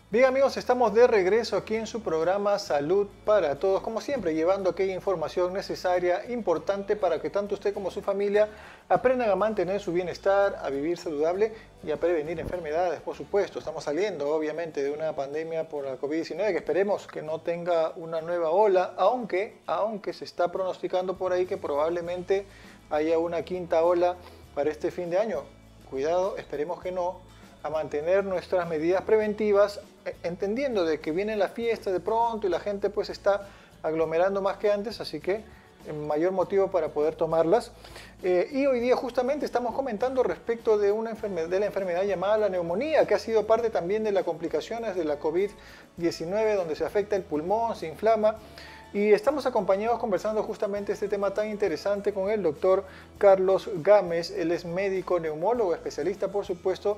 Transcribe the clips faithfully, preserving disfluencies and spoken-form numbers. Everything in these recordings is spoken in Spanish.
Bien amigos, estamos de regreso aquí en su programa Salud para Todos, como siempre, llevando aquella información necesaria, importante para que tanto usted como su familia aprendan a mantener su bienestar, a vivir saludable y a prevenir enfermedades, por supuesto. Estamos saliendo obviamente de una pandemia por la COVID diecinueve que esperemos que no tenga una nueva ola, aunque, aunque se está pronosticando por ahí que probablemente haya una quinta ola para este fin de año. Cuidado, esperemos que no, a mantener nuestras medidas preventivas, entendiendo de que viene la fiesta de pronto y la gente pues está aglomerando más que antes, así que mayor motivo para poder tomarlas. Eh, y hoy día justamente estamos comentando respecto de, una enfermedad, de la enfermedad llamada la neumonía, que ha sido parte también de las complicaciones de la COVID diecinueve, donde se afecta el pulmón, se inflama. Y estamos acompañados conversando justamente este tema tan interesante con el doctor Carlos Gámez. Él es médico, neumólogo, especialista por supuesto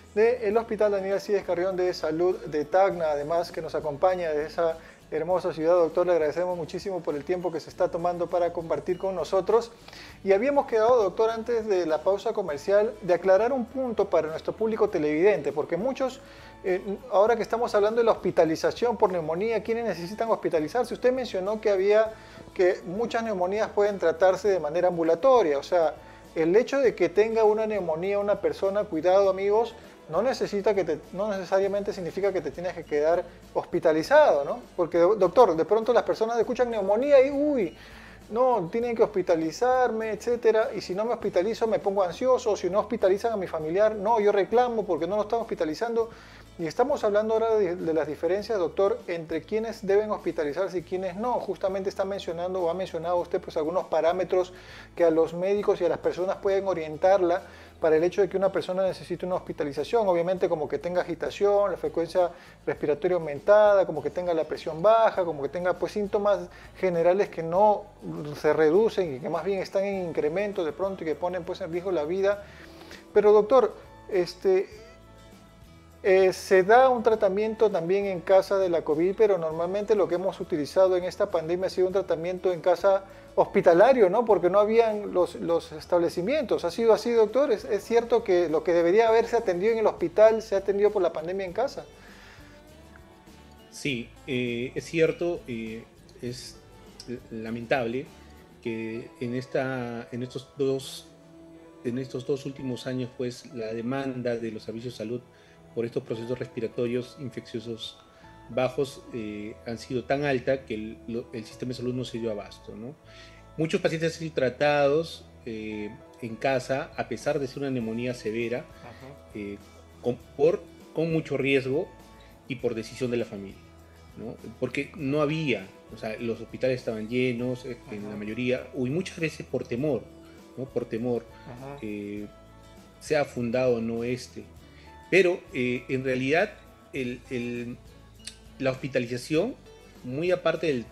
del Hospital Daniel Alcides Carrión de Salud de Tacna, además que nos acompaña de esa hermosa ciudad. Doctor, le agradecemos muchísimo por el tiempo que se está tomando para compartir con nosotros. Y habíamos quedado, doctor, antes de la pausa comercial, de aclarar un punto para nuestro público televidente, porque muchos, eh, ahora que estamos hablando de la hospitalización por neumonía, ¿quiénes necesitan hospitalizarse? Usted mencionó que había, que muchas neumonías pueden tratarse de manera ambulatoria, o sea, el hecho de que tenga una neumonía una persona, cuidado amigos, no necesita que te, no necesariamente significa que te tienes que quedar hospitalizado, ¿no? Porque, doctor, de pronto las personas escuchan neumonía y, uy, no, tienen que hospitalizarme, etcétera, y si no me hospitalizo me pongo ansioso, o si no hospitalizan a mi familiar, no, yo reclamo porque no lo están hospitalizando. Y estamos hablando ahora de, de las diferencias, doctor, entre quienes deben hospitalizarse y quienes no. Justamente está mencionando o ha mencionado usted pues algunos parámetros que a los médicos y a las personas pueden orientarla para el hecho de que una persona necesite una hospitalización, obviamente como que tenga agitación, la frecuencia respiratoria aumentada, como que tenga la presión baja, como que tenga pues síntomas generales que no se reducen y que más bien están en incremento de pronto y que ponen pues en riesgo la vida. Pero doctor, este... Eh, se da un tratamiento también en casa de la COVID, pero normalmente lo que hemos utilizado en esta pandemia ha sido un tratamiento en casa hospitalario, ¿no? Porque no habían los, los establecimientos. ¿Ha sido así, doctor? ¿Es, es cierto que lo que debería haberse atendido en el hospital se ha atendido por la pandemia en casa? Sí, eh, es cierto, eh, es lamentable que en, esta, en, estos dos, en estos dos últimos años, pues, la demanda de los servicios de salud por estos procesos respiratorios infecciosos bajos eh, han sido tan alta que el, lo, el sistema de salud no se dio abasto, ¿no? Muchos pacientes han sido tratados eh, en casa a pesar de ser una neumonía severa, eh, con, por, con mucho riesgo y por decisión de la familia, ¿no? Porque no había, o sea, los hospitales estaban llenos eh, en la mayoría, y muchas veces por temor, ¿no? Por temor, eh, sea fundado o no este. Pero eh, en realidad el, el, la hospitalización, muy aparte del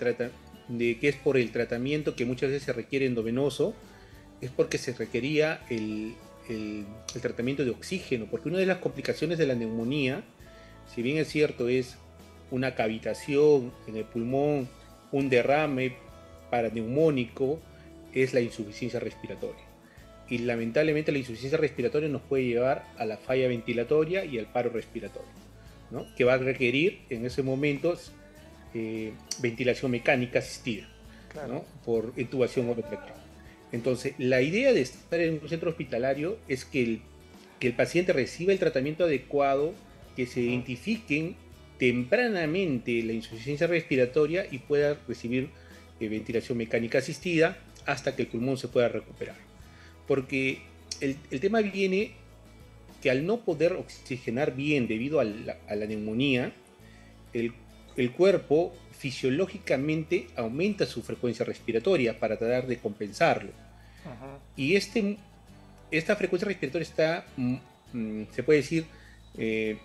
de que es por el tratamiento que muchas veces se requiere endovenoso, es porque se requería el, el, el tratamiento de oxígeno, porque una de las complicaciones de la neumonía, si bien es cierto, es una cavitación en el pulmón, un derrame paraneumónico, es la insuficiencia respiratoria. Y lamentablemente la insuficiencia respiratoria nos puede llevar a la falla ventilatoria y al paro respiratorio, ¿no? Que va a requerir en ese momento eh, ventilación mecánica asistida, claro, ¿no? Por intubación orotraqueal. Entonces, la idea de estar en un centro hospitalario es que el, que el paciente reciba el tratamiento adecuado, que se identifiquen tempranamente la insuficiencia respiratoria y pueda recibir eh, ventilación mecánica asistida hasta que el pulmón se pueda recuperar. Porque el, el tema viene que al no poder oxigenar bien debido a la, a la neumonía, el, el cuerpo fisiológicamente aumenta su frecuencia respiratoria para tratar de compensarlo. Ajá. Y este, esta frecuencia respiratoria está, mm, se puede decir, eh,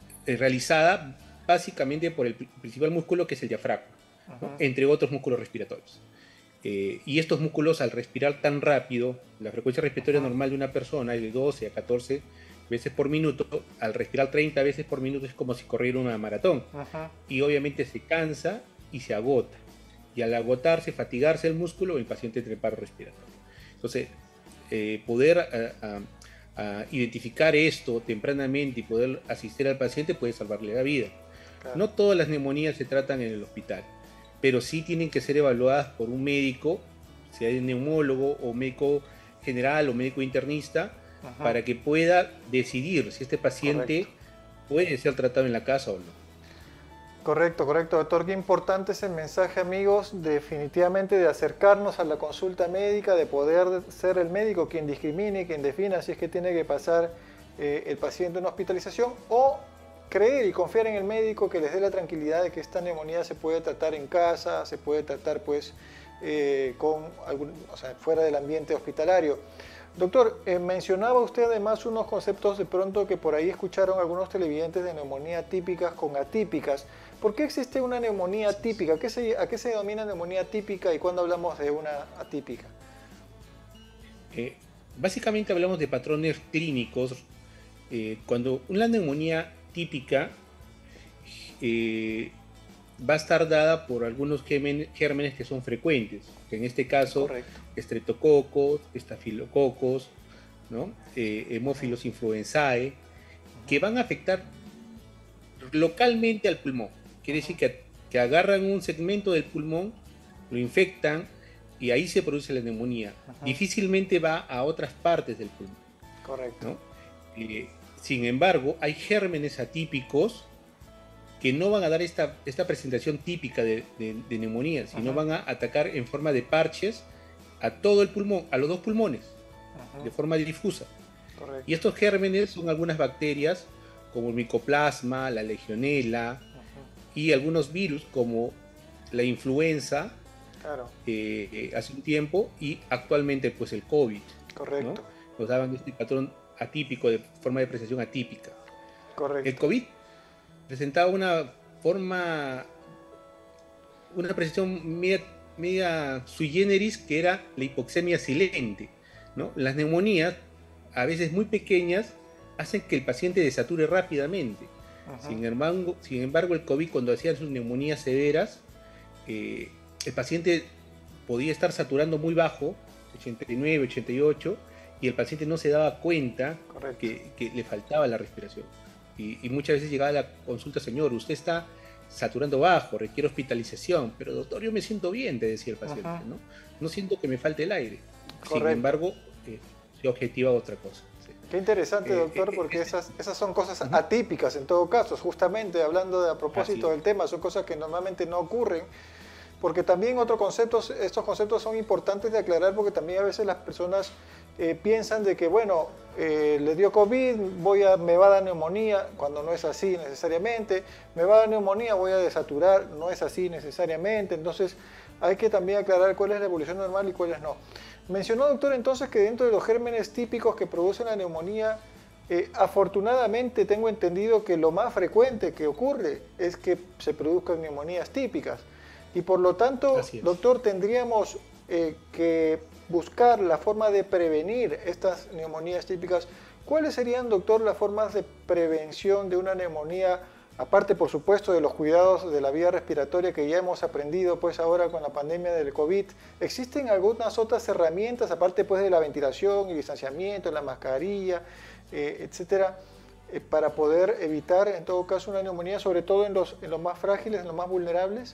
realizada básicamente por el principal músculo, que es el diafragma, ¿no? Entre otros músculos respiratorios. Eh, y estos músculos, al respirar tan rápido, la frecuencia respiratoria normal de una persona es de doce a catorce veces por minuto. Al respirar treinta veces por minuto es como si corriera una maratón. Ajá. Y obviamente se cansa y se agota. Y al agotarse, fatigarse el músculo, el paciente entra en paro respiratorio. Entonces, eh, poder a, a, a identificar esto tempranamente y poder asistir al paciente puede salvarle la vida. Claro. No todas las neumonías se tratan en el hospital, pero sí tienen que ser evaluadas por un médico, sea neumólogo o médico general o médico internista, Ajá. para que pueda decidir si este paciente Correcto. puede ser tratado en la casa o no. Correcto, correcto, doctor. Qué importante es el mensaje, amigos, definitivamente de acercarnos a la consulta médica, de poder ser el médico quien discrimine, quien defina si es que tiene que pasar eh, el paciente una hospitalización o creer y confiar en el médico que les dé la tranquilidad de que esta neumonía se puede tratar en casa, se puede tratar pues eh, con algún, o sea, fuera del ambiente hospitalario. Doctor, eh, mencionaba usted además unos conceptos de pronto que por ahí escucharon algunos televidentes de neumonía típicas con atípicas. ¿Por qué existe una neumonía típica? ¿Qué se, ¿A qué se denomina neumonía típica y cuándo hablamos de una atípica? Eh, básicamente hablamos de patrones clínicos. Eh, cuando una neumonía típica eh, va a estar dada por algunos gérmenes que son frecuentes, que en este caso, correcto, estreptococos, estafilococos, ¿no? eh, hemófilos influenzae, que van a afectar localmente al pulmón. Quiere decir que, que agarran un segmento del pulmón, lo infectan y ahí se produce la neumonía. Ajá. Difícilmente va a otras partes del pulmón. Correcto. ¿No? Eh, sin embargo, hay gérmenes atípicos que no van a dar esta, esta presentación típica de, de, de neumonía, sino Ajá. van a atacar en forma de parches a todo el pulmón, a los dos pulmones, Ajá. de forma difusa. Correcto. Y estos gérmenes son algunas bacterias como el micoplasma, la legionela Ajá. y algunos virus como la influenza, claro. eh, eh, hace un tiempo, y actualmente pues el COVID. Correcto. ¿no? Nos daban este patrón atípico, de forma de presentación atípica. Correcto. El COVID presentaba una forma, una presentación media, media sui generis, que era la hipoxemia silente, ¿no? Las neumonías, a veces muy pequeñas, hacen que el paciente desature rápidamente. Sin embargo, sin embargo, el COVID, cuando hacía sus neumonías severas, eh, el paciente podía estar saturando muy bajo, ochenta y nueve, ochenta y ocho, y el paciente no se daba cuenta que, que le faltaba la respiración. Y, y muchas veces llegaba a la consulta: señor, usted está saturando bajo, requiere hospitalización. Pero doctor, yo me siento bien, te decía el paciente, ¿no? No siento que me falte el aire. Correcto. Sin embargo, eh, se objetiva otra cosa. Sí. Qué interesante, doctor, eh, porque eh, esas, esas son cosas uh-huh. atípicas en todo caso. Justamente hablando de, a propósito Así. del tema, son cosas que normalmente no ocurren. Porque también otros conceptos, estos conceptos son importantes de aclarar, porque también a veces las personas eh, piensan de que, bueno, eh, le dio COVID, voy a, me va a dar neumonía, cuando no es así necesariamente, me va a dar neumonía, voy a desaturar, no es así necesariamente. Entonces hay que también aclarar cuál es la evolución normal y cuáles no. Mencionó, doctor, entonces que dentro de los gérmenes típicos que producen la neumonía, eh, afortunadamente tengo entendido que lo más frecuente que ocurre es que se produzcan neumonías típicas. Y por lo tanto, doctor, tendríamos eh, que buscar la forma de prevenir estas neumonías típicas. ¿Cuáles serían, doctor, las formas de prevención de una neumonía? Aparte, por supuesto, de los cuidados de la vía respiratoria que ya hemos aprendido pues ahora con la pandemia del COVID. ¿Existen algunas otras herramientas, aparte pues de la ventilación y distanciamiento, la mascarilla, eh, etcétera, eh, para poder evitar en todo caso una neumonía, sobre todo en los, en los más frágiles, en los más vulnerables?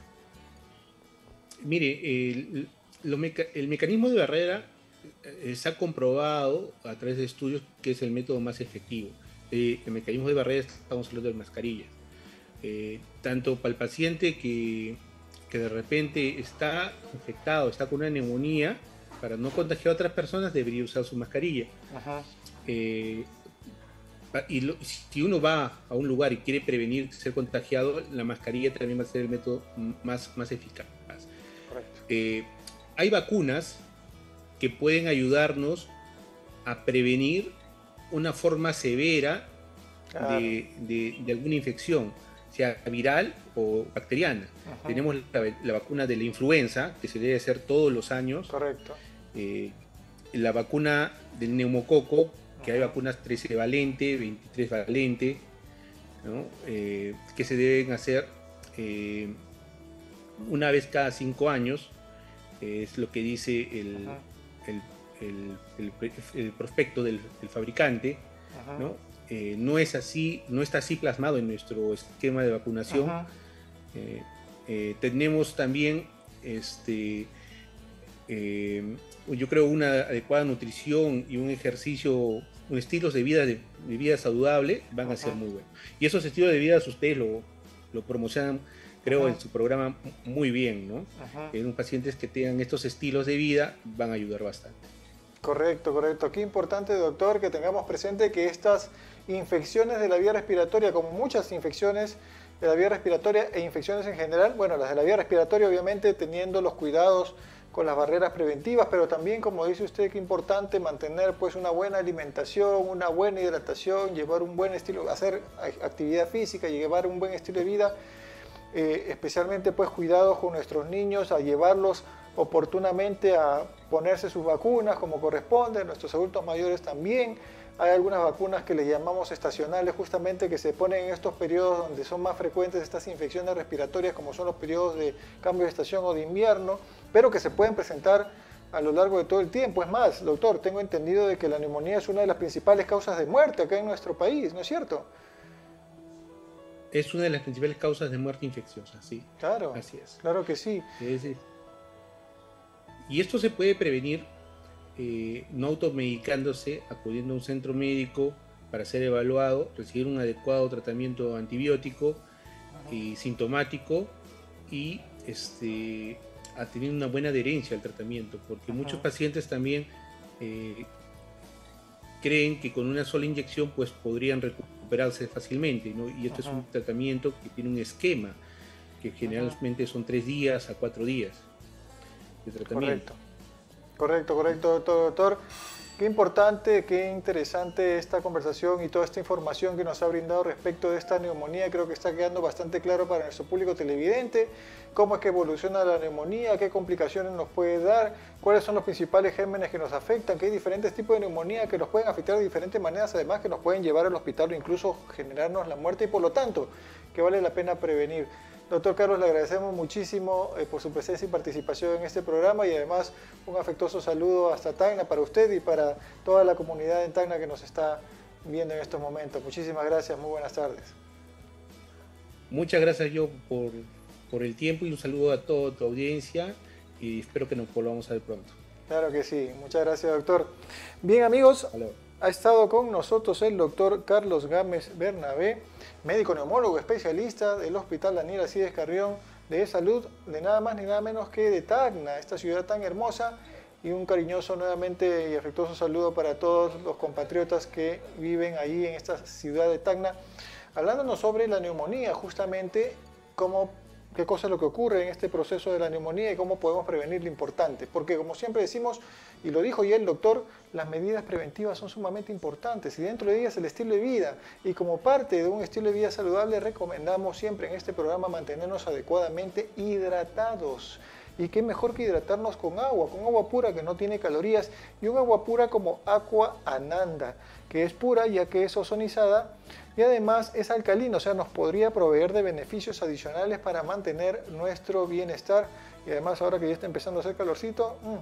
Mire, el, lo meca el mecanismo de barrera eh, se ha comprobado a través de estudios que es el método más efectivo. Eh, el mecanismo de barrera, estamos hablando de mascarillas. Eh, tanto para el paciente que, que de repente está infectado, está con una neumonía, para no contagiar a otras personas debería usar su mascarilla. Ajá. Eh, y lo, si uno va a un lugar y quiere prevenir ser contagiado, la mascarilla también va a ser el método más, más eficaz. Eh, hay vacunas que pueden ayudarnos a prevenir una forma severa claro. de, de, de alguna infección, sea viral o bacteriana. Ajá. Tenemos la, la vacuna de la influenza, que se debe hacer todos los años. Correcto. Eh, la vacuna del neumococo, que Ajá. hay vacunas trece valente, veintitrés valente, ¿no? eh, que se deben hacer eh, una vez cada cinco años. Es lo que dice el, el, el, el, el prospecto del, del fabricante, ¿no? eh, no es así, no está así plasmado en nuestro esquema de vacunación. Eh, eh, tenemos también, este, eh, yo creo, una adecuada nutrición y un ejercicio, un estilos de vida, de, de vida saludable van uh-huh. a ser muy buenos. Y esos estilos de vida ustedes lo, lo promocionan, creo, uh-huh. en su programa muy bien, ¿no? Uh-huh. En pacientes que tengan estos estilos de vida van a ayudar bastante. Correcto, correcto. Qué importante, doctor, que tengamos presente que estas infecciones de la vía respiratoria, como muchas infecciones de la vía respiratoria e infecciones en general, bueno, las de la vía respiratoria obviamente teniendo los cuidados con las barreras preventivas, pero también, como dice usted, qué importante mantener pues una buena alimentación, una buena hidratación, llevar un buen estilo, hacer actividad física, llevar un buen estilo de vida, eh, especialmente pues cuidados con nuestros niños, a llevarlos oportunamente a ponerse sus vacunas como corresponde, nuestros adultos mayores también. Hay algunas vacunas que les llamamos estacionales, justamente que se ponen en estos periodos donde son más frecuentes estas infecciones respiratorias, como son los periodos de cambio de estación o de invierno, pero que se pueden presentar a lo largo de todo el tiempo. Es más, doctor, tengo entendido de que la neumonía es una de las principales causas de muerte acá en nuestro país, ¿no es cierto? Es una de las principales causas de muerte infecciosa, sí. Claro, así es. Claro que sí. Es, es, y esto se puede prevenir eh, no automedicándose, acudiendo a un centro médico para ser evaluado, recibir un adecuado tratamiento antibiótico y eh, sintomático y este, a tener una buena adherencia al tratamiento, porque uh-huh. muchos pacientes también eh, creen que con una sola inyección pues podrían recuperarse fácilmente, ¿no? Y esto uh-huh. es un tratamiento que tiene un esquema, que generalmente uh-huh. son tres días a cuatro días. Correcto, correcto, correcto, doctor, doctor. Qué importante, qué interesante esta conversación y toda esta información que nos ha brindado respecto de esta neumonía. Creo que está quedando bastante claro para nuestro público televidente cómo es que evoluciona la neumonía, qué complicaciones nos puede dar, cuáles son los principales gérmenes que nos afectan, que hay diferentes tipos de neumonía que nos pueden afectar de diferentes maneras, además que nos pueden llevar al hospital o incluso generarnos la muerte y por lo tanto que vale la pena prevenir. Doctor Carlos, le agradecemos muchísimo eh, por su presencia y participación en este programa y además un afectuoso saludo hasta Tacna para usted y para toda la comunidad en Tacna que nos está viendo en estos momentos. Muchísimas gracias, muy buenas tardes. Muchas gracias yo por, por el tiempo y un saludo a toda tu audiencia y espero que nos volvamos a ver pronto. Claro que sí, muchas gracias, doctor. Bien, amigos. Hello. Ha estado con nosotros el doctor Carlos Gámez Bernabé, médico neumólogo especialista del Hospital Daniel Alcides Carrión de Salud, de nada más ni nada menos que de Tacna, esta ciudad tan hermosa, y un cariñoso nuevamente y afectuoso saludo para todos los compatriotas que viven ahí en esta ciudad de Tacna, hablándonos sobre la neumonía, justamente cómo qué cosa es lo que ocurre en este proceso de la neumonía y cómo podemos prevenir lo importante. Porque como siempre decimos, y lo dijo ya el doctor, las medidas preventivas son sumamente importantes y dentro de ellas el estilo de vida. Y como parte de un estilo de vida saludable recomendamos siempre en este programa mantenernos adecuadamente hidratados. Y qué mejor que hidratarnos con agua, con agua pura que no tiene calorías y un agua pura como Aqua Ananda, que es pura ya que es ozonizada y además es alcalina, o sea, nos podría proveer de beneficios adicionales para mantener nuestro bienestar. Y además ahora que ya está empezando a hacer calorcito, mmm,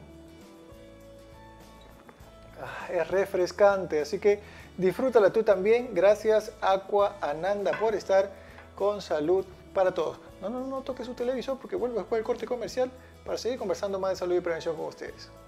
es refrescante, así que disfrútala tú también. Gracias Aqua Ananda por estar con Salud para Todos. No, no, no toque su televisor porque vuelvo después del corte comercial para seguir conversando más de salud y prevención con ustedes.